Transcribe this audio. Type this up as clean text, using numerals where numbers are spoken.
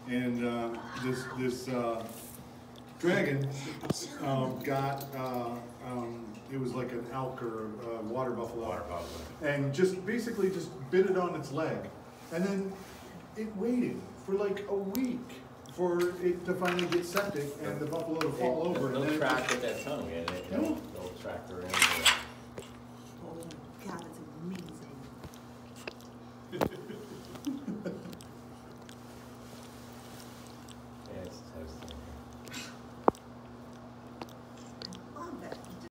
and this dragon got it was like an elk or a water buffalo, and just basically just bit it on its leg, and then it waited for like a week for it to finally get septic and the buffalo to fall over. They'll track with that tongue, yeah. They'll track around. Oh God.